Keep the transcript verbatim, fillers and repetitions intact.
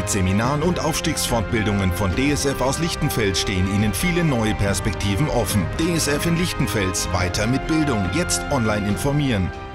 Mit Seminaren und Aufstiegsfortbildungen von D S F aus Lichtenfels stehen Ihnen viele neue Perspektiven offen. D S F in Lichtenfels, weiter mit Bildung. Jetzt online informieren.